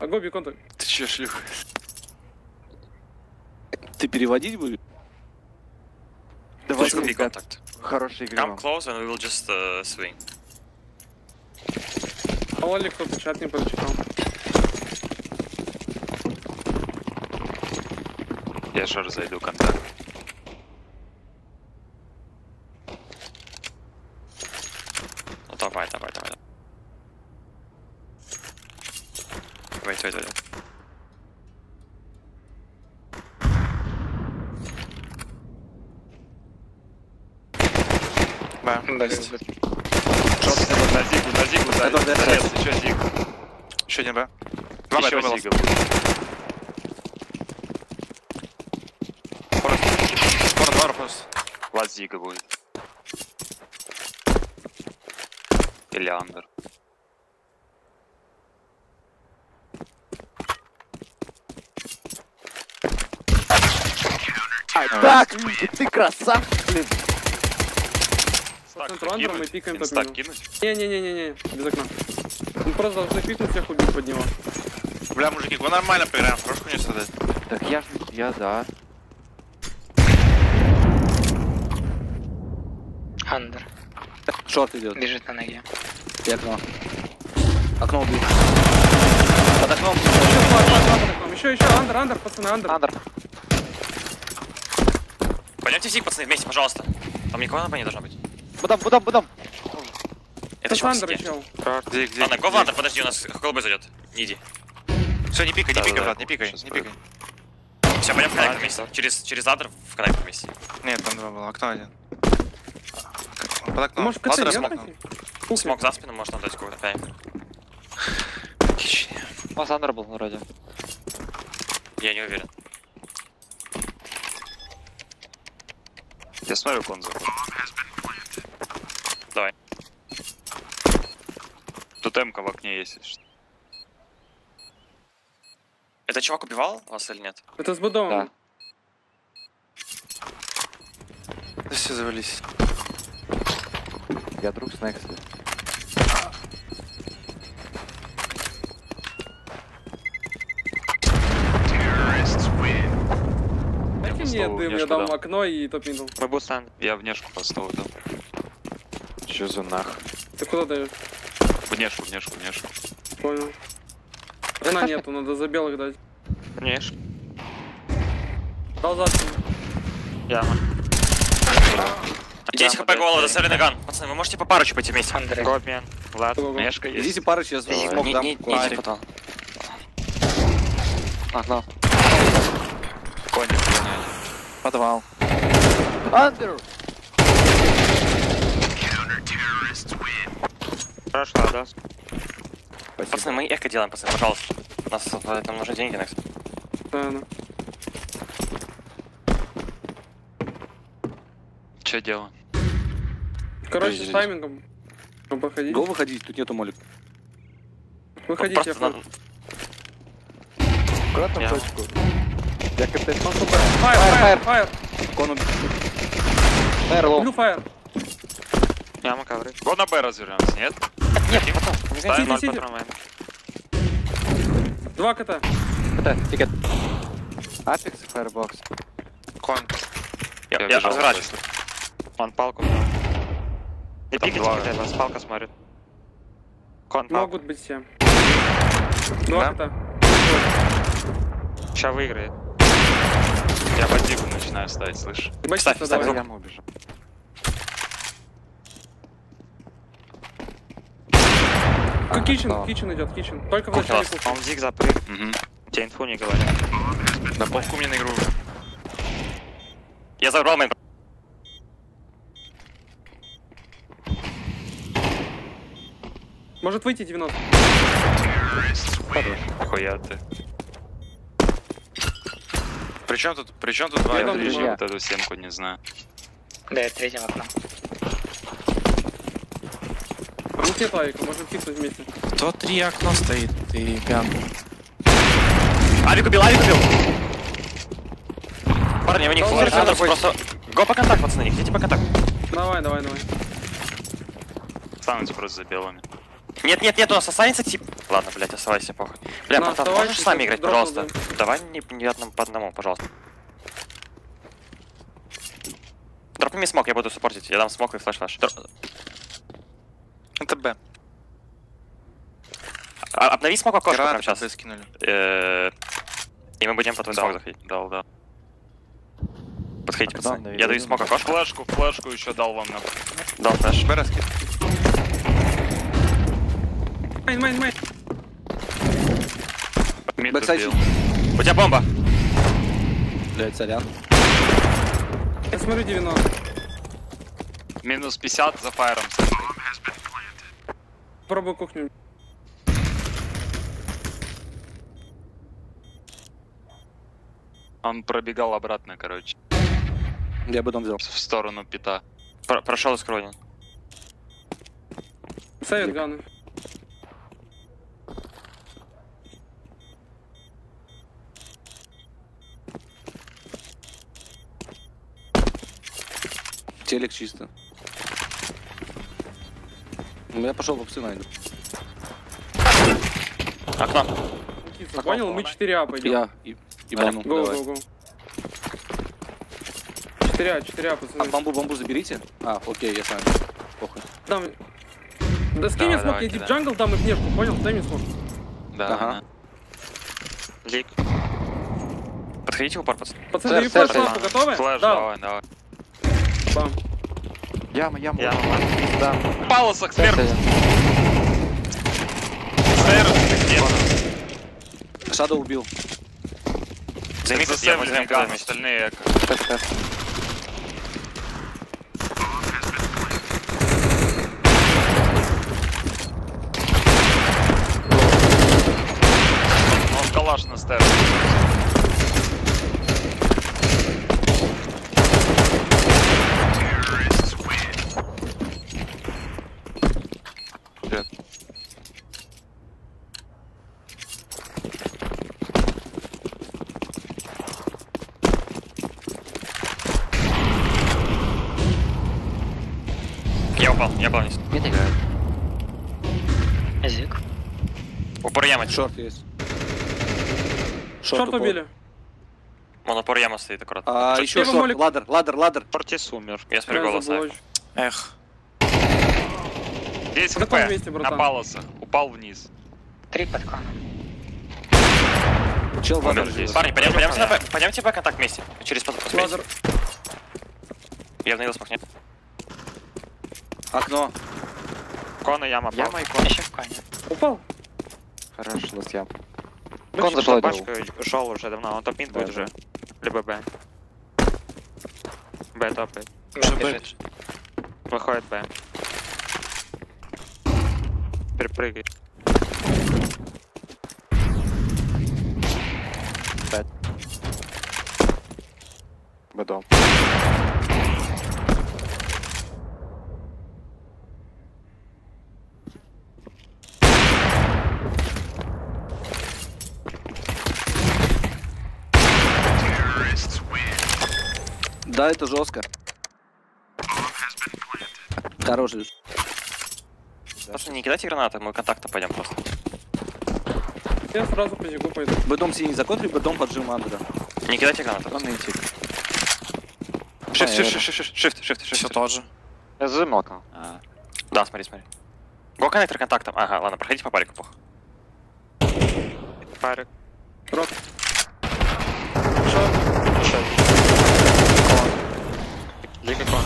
Гоби контакт. Ты чё, шлюха? Ты переводить будешь? Давай контакт. Хороший игра. Come close and we will just swing. А Оли кто-то чат не прочитал. Я еще раз зайду контакт. Ну давай. Wait. Да. На зигу, еще зиг. Еще один, да? Еще зиг. Скоро просто. Лаз зига будет. Или андер. Так, ты красавчик, блин. По центру андера мы пикаем топ Инстак минус. кинуть? Не, без окна. Мы просто должны пикнуть всех убить под него. Бля, мужики, вы нормально поиграем, хорошо не создать. Так я да. Андер. Шорт идет. Бежит на ноге. И окно. Окно убил. Под окном. Еще, андер, пацаны, андер. Пойдемте зиг, пацаны, вместе, пожалуйста. Там никого на не должно быть. Будам. Это Это чувак андер сидит. чел. Где? Ладно, го в андер, подожди, у нас голубой зайдет. Не иди. Все, не пикай, брат, не пикай. Все, пойдем в коннектор вместе. Через андер в коннектор вместе. Нет, там два было, окно один. Под Ты окном. можешь в КЦ Ладно, не смог. пойти? Смог за спину, можно дать какого-то пяника. У вас андер был вроде. Я не уверен. Я смотрю конзу. Давай. Тут М-ка в окне есть. Если что. Это чувак убивал вас или нет? Это с будом. Да. Да все завались. Я друг Снекса. Дайте мне дым, я дам окно и топ мидл. Мы бустан. Я внешку поставил, да. Чё за нах? Ты куда даешь? Внешку. Понял. Окна нету, надо за белых дать. Конечно. Дал за спину. Яма. 10 хп голову, засели на ган. Пацаны, вы можете по парочку пойти вместе? Гобмен. Влад. Го-го. Мешка есть. Идите пары, сейчас смог дам. Не потом. Окно. Коник. Подвал. Андер! Прошла, да? Пацаны, мы эко делаем, пацаны, пожалуйста. У нас там нужны деньги, Некс. Да. Че делаем? Короче, с таймингом. Походить. Го выходить, тут нету молик. Выходите, я Просто Аккуратно в точку. Я капец. Фаер. Кон убил. Фаер лоу. Люблю фаер. Яма ковры. Го на Б развернемся, нет? нет, потом. Ставим 0 сиди. патронов. 2 кота. Это, тикет. Апекс и фаербокс. Кон. Я бежал. разворачиваюсь. Он палку. И Там пикайте, два. кидает вас, палка смотрит. Кон палку. Могут быть все. 2 кота. Сейчас выиграет. Я под зигу начинаю ставить, слышь. Ставь, давай. Яму убежал. Кичен идет, кичен. Только в начале кухни. Он зиг запрыг. Угу. Тебе инфу не говорят. На попку мне на игру. Я забрал мейн. Может выйти 90. Хуя ты. Причем тут два? Я дам Ближе два. вот эту семку не знаю. Да, я третьим окном. У них нет авика, можем фиксать вместе. То 3 окно стоит, и пян. Авик убил. Парни, у них флешер просто... Го по контакт, пацаны, идите по контакту. Давай. Стануйте просто за белыми. Нет, у нас останется тип. Ладно, блядь, оставайся, похуй. Бля, На, братан, оставайся, можешь с нами я играть, дропнул, пожалуйста? Давай не одному по одному, пожалуйста. Дропни мне смок, я буду суппортить. Я дам смок и флеш-флеш. Это Б. Обнови смок окошко прямо Пираты сейчас. Б скинули. И мы будем по твой смок заходить. Дал. Подходите, Куда пацаны. он Я даю смок окошко. Флешку еще дал вам на... Дал флеш. Б раскид. Майн. Мид Бэксайд. добил. У тебя бомба! Блядь, сорян. Я смотрю 90. Минус 50 за фаером. Пробую кухню. Он пробегал обратно, короче, Я бы дом взял. в сторону пита. Прошел из крови. Совет ганы. Телек чисто. Ну, я пошел в опсы найду. Окно. Никита, понял? Мы 4А пойдем. Я ебану. Гоу. 4А, А пацаны. бомбу заберите. А, окей, я с вами. Похуй. Там... Да скинь мне Давай, смог, я кидай. дип джангл, дам и внешку, понял? Дай мне смог. Да, Ага. Лик. Подходите в упор, пацаны. Пацаны, Сэр, даю флеш, сэр, лампу, готовы? Флэш, Да. давай. Бам. Яма. Да. Палосок сверху. Шадоу убил. Займите, я Засейвли возьмем меган, вместе. остальные... Он калаш на стер. Я упал вниз. Мид играет. Зик. Упор яма. Шорт есть. Шорт упал. убили. Вон упор яма стоит аккуратно. А, Чуть- еще Либо шорт. молик. Ладер. Портис умер. Я смотрю голос. Забыл. Эх. 10 В каком хп месте, на братан? палосах. Упал вниз. 3 под коном. Чел в Умер ладер здесь. Парни, пойдемте Б контакт вместе. Через посмотреть. Лазер. Я внедрил смог, нет? Окно. Кона яма. Яма и кон. Еще в коне. Упал. Хорош, ласт ям. Кон зашел, башку ушел уже давно, он топ-мид будет уже. Либо Б. Б топает. Бежит. Выходит Б. Перепрыгай. Бедом. Да, это жестко. Хороший. Просто не кидайте гранаты, мы контакта пойдем просто. Я сразу по зигу пойду. Бэдом синий законтри, бэдом поджим андера. Не кидайте гранаты. Он интик. Shift. Все тоже. Я зажималка. Да, смотри. Го коннектор контактом. Ага, ладно, проходите по парику, похуй. Парик. Рот. Лига кон.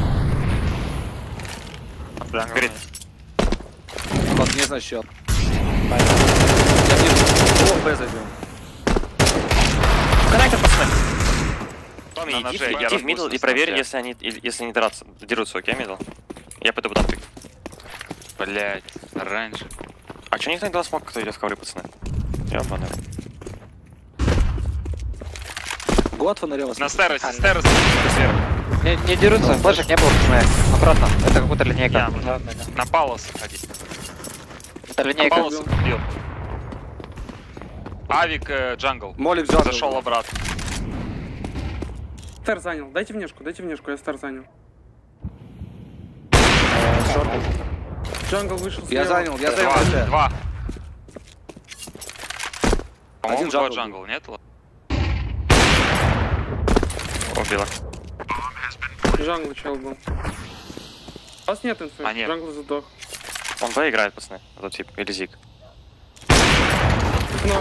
Горит. Вот, не знаю счет. Я не... О, Б зайдем. Коннектор, пацаны. На Томми, ноже, я иди в мидл распустил и проверь, снова, если они дерутся, окей, мидл? Я пойду потом пик. Блять, раньше. А чё никто не дал смог, кто идет в ковры, пацаны? Ёбаный. Год фонаря вас. На стеросе, Анда. стеросе. Не дерутся, флешек не было, пацаны. Аккуратно, это как будто линейка. Яма, да. На палосах ходи. Это На линейка. палосах убил. Авик джангл. Молик взял. Зашел обратно. Стар занял. Дайте внешку, я стар занял. Джангл вышел Я слева. занял. Два. По-моему, Один два джангл джангл, нет? Убила. Джангл чел был. У вас нет инфы, А, нет. джангл задох. Он Б играет, пацаны. Вот тип, или Зик. Но.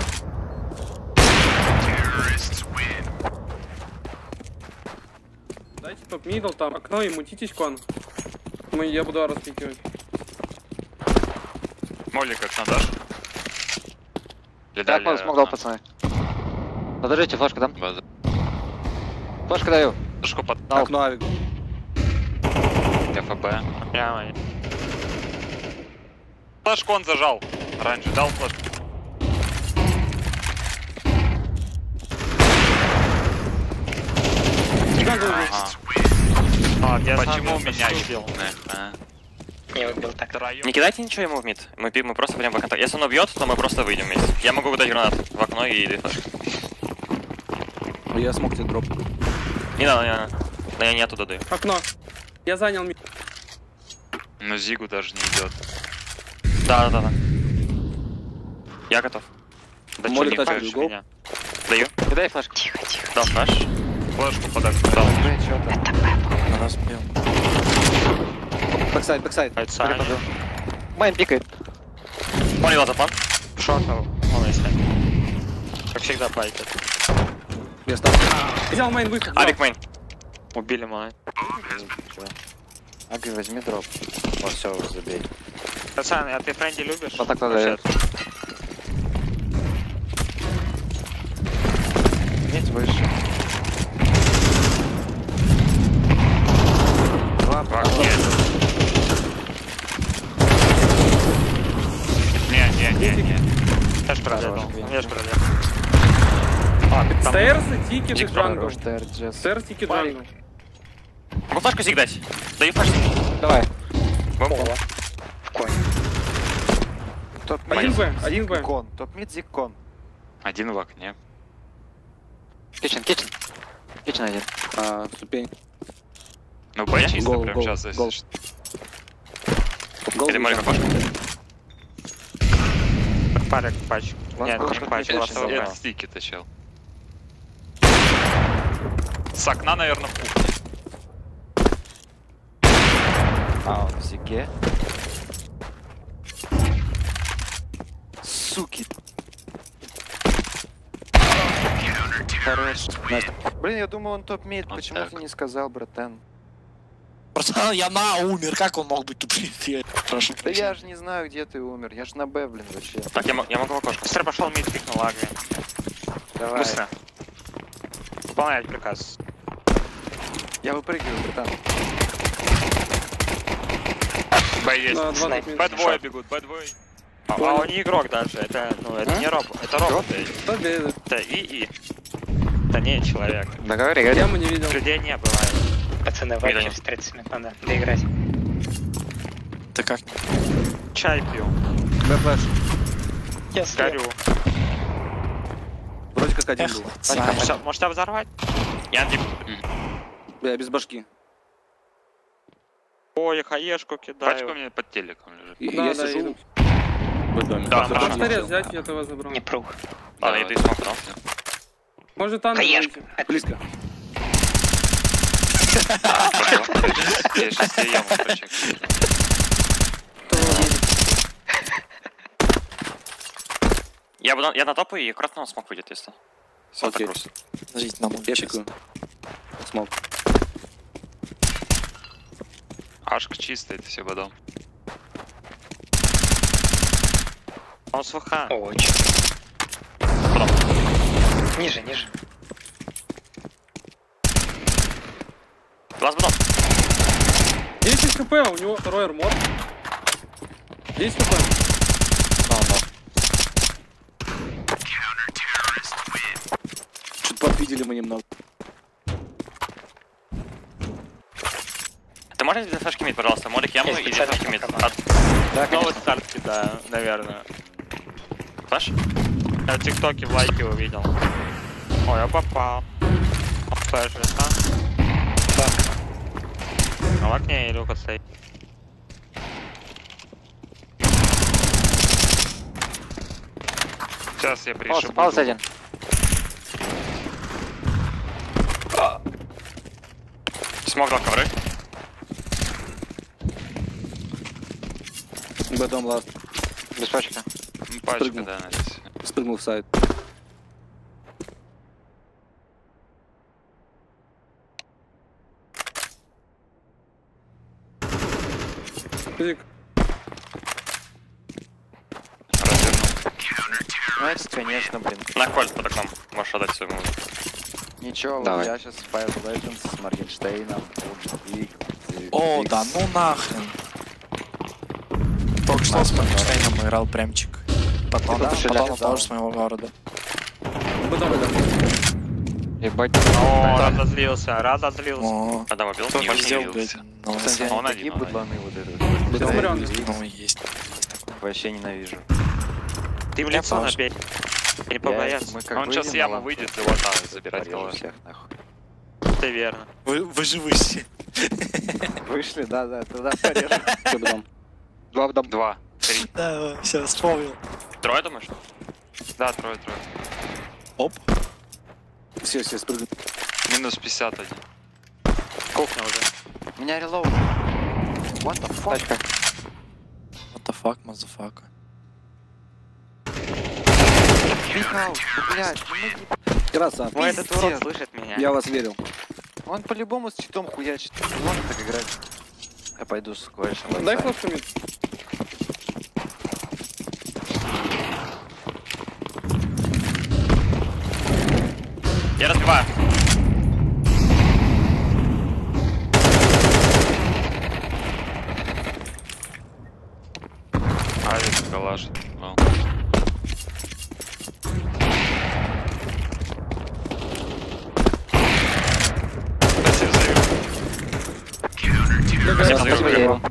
Дайте топ мидл там, окно и мутитесь кон. Я буду распикивать. Молли как надашь? Или Так, дали, смог дал, пацаны. Подождите, флешку дам. База. Флешку даю. Флешку под Дал. Окно авик. ФБ. Прямо. Флешку он зажал. Раньше дал флешку. Джангл Ага. есть. А, я Почему сам меня убил. Не выбил так. Втроем. Не кидайте ничего ему в мид. Мы просто пойдем в контакт. Если он убьет, то мы просто выйдем вместе. Я могу выдать гранат в окно и 2 флешки. Я смог тебе дроп. Не надо, не надо. Да я не оттуда даю. Окно. Я занял мид. Но Зигу даже не идет. Да. Я готов. Да чё Молли не тачку хочешь гол. меня? Даю. Дай флешку. Дал флеш. Флешку под окно дал. На нас бил. Бэксайд, бэксайд. Outside. Майн пикает. Понял, запан. Шортал. Он если. Как всегда пайтит. Я стал. Взял мейн выход. взял. Авик мейн. Убили мой. Аги, возьми дроп. Вот все, забей. Пацан, а ты френди любишь? Вот так надо. Вообще. Медь выше. Два, В окне. Не. Я ж пролетал. Хорош, Я ж пролетал. А, ты там... Стейрсы, тикет и Дик джангл. хорош, ТРДЖ. Стейрс, тикет, джангл. Могу флешку Зик дать. Даю флеш. Давай. Топ Один Б, один Б. Зиккон. Топ мид Зиккон. Один в окне. Кичен. Кичен один. Ступень. Ну, Б чисто Гол, прям гол, сейчас, если гол. что. Гол. Или Молли флешку. Парик пач. Ладно, Нет, ладно, не пач, ладно, ластовый ладно. был. Это стики тащил. С окна, наверное, в кухне. А, он в Зиге. Суки. Хорош. Блин, я думал, он топ мид. Вот Почему так. ты не сказал, братан? Пацан, я на умер, как он мог быть тут? Прошу. Да я же не знаю, где ты умер. Я ж на Б, блин, вообще. Так, я могу в окошко. Быстро пошел мид, пикнул Агви. Давай. Быстро. Выполнять приказ. Я выпрыгиваю, братан. Б есть. Да, 20 минут. Б двое бегут, Б двое. А он не игрок даже, это, ну, это не робот, это робот. Победа. Это ИИ. Это не человек. Да говори, говори. Яму не видел. Людей не бывает. Пацаны, Видно. через 30 минут надо доиграть. Ты как? Чай пью, Б-флэш. Я горю. Вроде как один Эх, был. Саня. Всё, может тебя взорвать? Я антип. Я без башки. Ой, хаешку Пачка у кидаю. меня под телеком лежит. И Да, я да, сижу иду. в доме. Да, Можно хорошо. торец взять, я того забрал. Не прух. Ладно, я даю смог, да? Может там Хаешка. Близко. Я сейчас тебе яму прочекаю. Я на топу и аккуратно смог выйдет, если. Окей. Санта-Крус. Подождите, нам Я пикаю. Смог. Ашка чистая, это все водом. Он с ВХ. Очень. Ниже, ниже. Глаз бутон. 10 хп, у него второй армор. 10 хп. Чуть подвидели мы немного. Ты можешь две флешки мид, пожалуйста? Молик яму Я и две специально флешки мид. показал. Новый старт кидаю, наверное. Флеш? Я в ТикТоке в лайке увидел. Ой, я попал. Флэш, а? А в окне Илюха стоит. Сейчас я Пауза, пришибу. пауза один. Смог дал ковры. Бэдом ласт. Без пачка. Пачка, Прыгнул. да, надеюсь. Спрыгнул в сайт. Физик. Ну этот, конечно, блин. На кольт под окном. Можешь отдать своему. Ничего, Давай. я сейчас Five Legends с Моргенштейном. О, да ну нахрен. Только что с Моргенштейном играл прямчик. Потом, Да, потом да, он да. тоже с моего города. Бэдом. Ебать. О, разозлился. О, Адам убил. кто Больше не сделал, убил. блядь, на Кстати, лысо. Он они такие один, он быдланы вот это. Смотрю, он Ну, есть. Вообще ненавижу. Ты в Я лицо тоже. набей. Не побоясь. Мы как Он сейчас выйдем, яму на выйдет, живота забирать порежу калаш. всех, нахуй. Ты верно. Вы же вышли. Вышли, да, туда порежу. Что бэдом? Два в дом. 2. 3. Да, все, вспомнил. Трое, думаешь? Да, трое. Оп. Все спрыгнули. Минус 51. Кухня уже. Меня релоуд. What the fuck? Тачка. What the fuck, motherfucker. Михаил, блядь, Красавчик. Ой, этот урод слышит меня. Я вас верил. он по-любому с читом хуячит. Не может так играть. Я пойду с кое-что. Дай флешку мид. Я разбиваю. Авик, калаш. Ну. Спасибо за игру. Спасибо, Спасибо, я его.